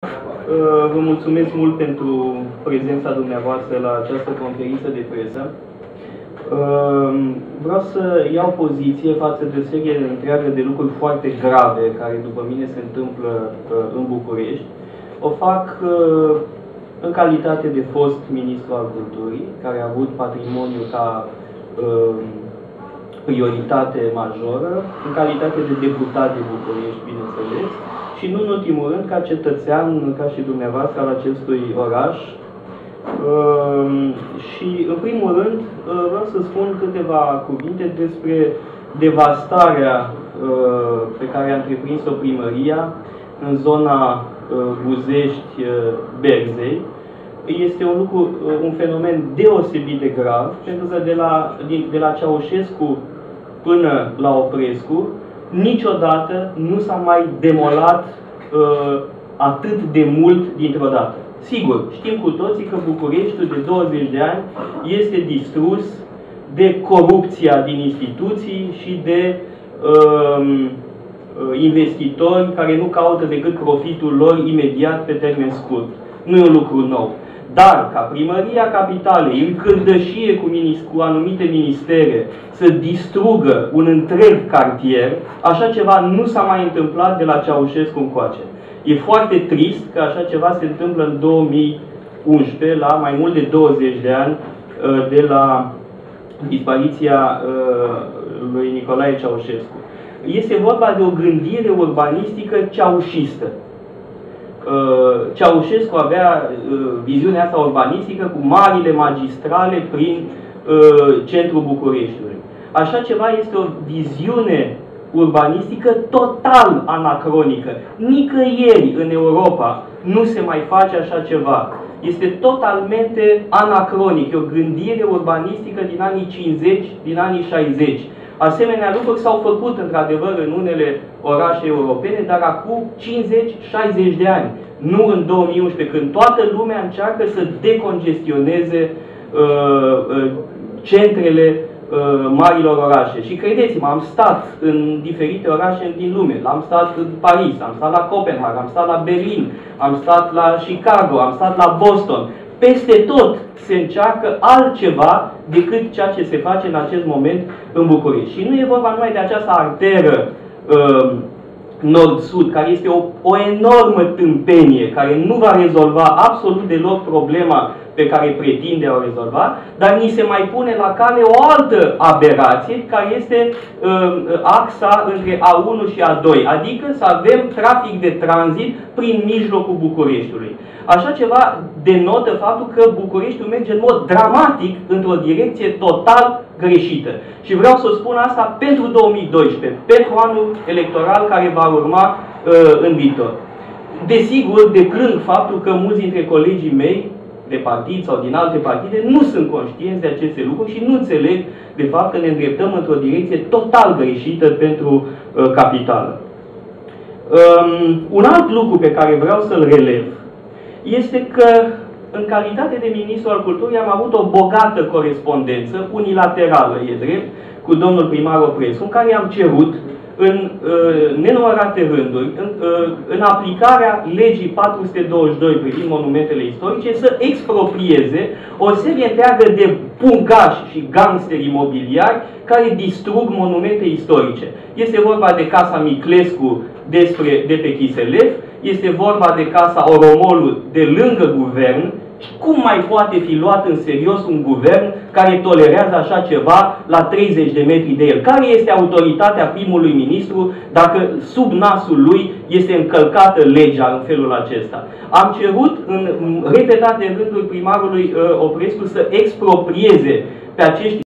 Vă mulțumesc mult pentru prezența dumneavoastră la această conferință de presă. Vreau să iau poziție față de o serie întreagă de lucruri foarte grave care, după mine, se întâmplă în București. O fac în calitate de fost ministru al culturii, care a avut patrimoniu ca prioritate majoră, în calitate de deputat de București, bineînțeles, și nu în ultimul rând ca cetățean, ca și dumneavoastră, al acestui oraș. Și, în primul rând, vreau să spun câteva cuvinte despre devastarea pe care a întreprins-o primăria în zona Buzești-Berzei. Este un fenomen deosebit de grav, pentru că de la Ceaușescu până la Oprescu, niciodată nu s-a mai demolat atât de mult dintr-o dată. Sigur, știm cu toții că Bucureștiul de 20 de ani este distrus de corupția din instituții și de investitori care nu caută decât profitul lor imediat pe termen scurt. Nu e un lucru nou. Dar ca primăria capitalei, în cârdășie cu anumite ministere, să distrugă un întreg cartier, așa ceva nu s-a mai întâmplat de la Ceaușescu încoace. E foarte trist că așa ceva se întâmplă în 2011, la mai mult de 20 de ani de la dispariția lui Nicolae Ceaușescu. Este vorba de o gândire urbanistică ceaușistă. Ceaușescu avea viziunea asta urbanistică cu marile magistrale prin centrul Bucureștiului. Așa ceva este o viziune urbanistică total anacronică. Nicăieri în Europa nu se mai face așa ceva. Este totalmente anacronic. E o gândire urbanistică din anii 50, din anii 60. Asemenea lucruri s-au făcut, într-adevăr, în unele orașe europene, dar acum 50-60 de ani. Nu în 2011, când toată lumea încearcă să decongestioneze centrele marilor orașe. Și credeți-mă, am stat în diferite orașe din lume. Am stat în Paris, am stat la Copenhaga, am stat la Berlin, am stat la Chicago, am stat la Boston. Peste tot se încearcă altceva decât ceea ce se face în acest moment în București. Și nu e vorba numai de această arteră nord-sud, care este o enormă tâmpenie, care nu va rezolva absolut deloc problema pe care pretinde a o rezolva, dar ni se mai pune la cale o altă aberație, care este axa între A1 și A2, adică să avem trafic de tranzit prin mijlocul Bucureștiului. Așa ceva denotă faptul că Bucureștiul merge în mod dramatic într-o direcție total greșită. Și vreau să spun asta pentru 2012, pentru anul electoral care va urma în viitor. Desigur, deplâng faptul că mulți dintre colegii mei de partid sau din alte partide nu sunt conștienți de aceste lucruri și nu înțeleg de fapt că ne îndreptăm într-o direcție total greșită pentru capitală. Un alt lucru pe care vreau să-l relev este că, în calitate de ministru al culturii, am avut o bogată corespondență, unilaterală, e drept, cu domnul primar Oprescu, în care am cerut, în nenumărate rânduri, în aplicarea legii 422 privind monumentele istorice, să exproprieze o serie întreagă de pungași și gangsteri imobiliari care distrug monumente istorice. Este vorba de Casa Miclescu de pe Chiselef, este vorba de Casa Oromolu de lângă guvern. Cum mai poate fi luat în serios un guvern care tolerează așa ceva la 30 de metri de el? Care este autoritatea primului ministru dacă sub nasul lui este încălcată legea în felul acesta? Am cerut în repetate rânduri primarului Oprescu să exproprieze pe acești